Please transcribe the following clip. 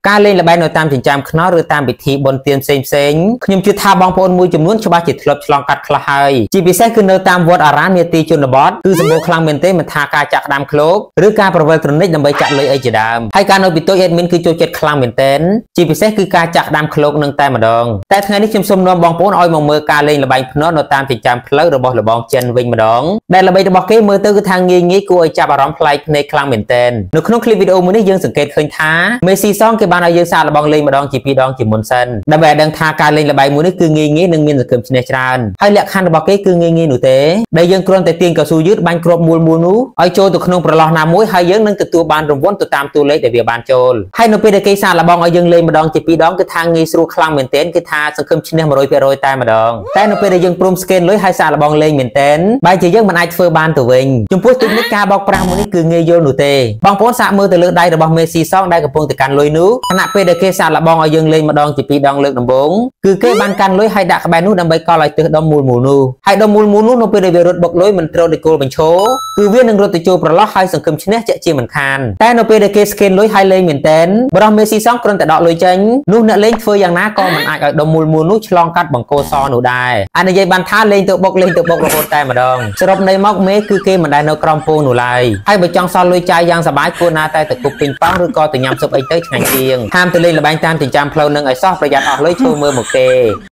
ការលេងល្បែងនៅតាមចិញ្ចើមថ្នល់ឬតាមពិធីបុណ្យទានផ្សេងខ្ញុំជឿថាបងប្អូនមួយចំនួនច្បាស់ជាធ្លាប់ឆ្លងកាត់ខ្លះហើយជាពិសេសគឺនៅតាមវត្តអារាមនាទីជនបទគឺសម្បូរខ្លាំងមែនទេមិនថាការចាក់ក្តាមឃ្លោកឬការប្រវល់ត្រនិចដើម្បីចាក់លុយអីជាដើមហើយការនៅពីតូច admin គឺចូលចិត្តខ្លាំងមែនទែនជាពិសេសគឺការចាក់ក្តាមឃ្លោកនឹងតែម្ដងតែថ្ងៃនេះខ្ញុំសូមនាំបងប្អូនឲ្យមកមើលការលេងល្បែងភ្នាល់នៅតាមចិញ្ចើមផ្លូវរបស់លបងចិនវិញម្ដងដែលល្បែងរបស់គេមើលទៅគឺថាងាយគួរឲ្យចាប់អារម្មណ៍ប្លែកភ្នែកខ្លាំងមែនទែននៅក្នុងคลิปវីដេអូមួយនេះយើងសង្កេតឃើញថាមេស៊ីសងគេបានឲ្យយើងសាកល្បងលេងម្ដងជា2ដងជាមុនសិនដើម្បីឲ្យដឹងថាការលេងល្បែងមួយនេះគឺងាយនិងមានសង្ឃឹមឈ្នះច្រើនហើយលក្ខខណ្ឌរបស់គេគឺងាយនោះទេដែលយើងគ្រាន់តែទាញកៅស៊ូយឺតបាញ់គ្រាប់មូលនោះឲ្យចូលទៅក្នុងប្រឡោះណាមួយហើយយើងនឹងទទួលបានរង្វាន់ទៅតាមតួលេខដែលវាបានចូលហើយនៅពេលដែលគេសាកល្បងឲ្យយើងលេងម្ដងជា2ដងគឺថាងាយស្រួលខ្លាំងមែនទែនគឺថាសង្ឃឹមឈ្នះ 100% តែម្ដងតែនៅពេលដែលយើងព្រមស្កេនលុយហើយសាកល្បងលេងមែនទែនបែរជាយើងមិនអាចធ្វើបានទៅវិញចំពោះទីនេះការបោកប្រាស់មួយនេះគឺងាយយល់នោះទេបងប្អូនសាកមើលទៅលើដៃរបស់មេស៊ីសងដែលកំពុងតែកាន់លុយនោះខណៈពេលដែលគេសាកល្បងឲ្យយើងលេងម្ដងជា2ដងលើកដំបូងគឺគេបានកាន់លុយហើយដាក់ក្បែរនោះដើម្បីកល់ឲ្យទើសដុំមូលនោះហើយដុំមូលនោះនៅពេលដែលវារត់បុកលុយមិនត្រូវដូចគោលបញ្ឈរគឺវានឹងរត់ទៅចូលប្រឡោះហើយសង្ឃឹមឈ្នះជាក់ជាមិនខានតែនៅពេលដែលគេស្កេនលុយហើយលេងមែនទែនបរិះមេស៊ីសងគ្រាន់តែដកលុយចេញនោះអ្នកលេងធ្វើយ៉ាងណាក៏មិនអាចឲ្យដុំមូលនោះឆ្លងកាត់បង្គោលសនោះដែរអានិយាយបានថាលេងទៅបុករហូតតែម្ដងសរុបន័យមកមេគឺគេមិនដែលនៅក្រោមពងនោះឡើយហើយបើចង់សល់លុយចាយយ៉ាងសប្បាយគួរណាតែទៅគប់ពេញប៉ោងឬក៏ទៅញ៉ាំស៊ុបអីទៅឆ្ងាញ់ជាងហាមទៅលេងល្បែងតាមចិញ្ចើមផ្លូវនឹងឲ្យសោះប្រយ័ត្នអស់លុយចូលមើលមកគេ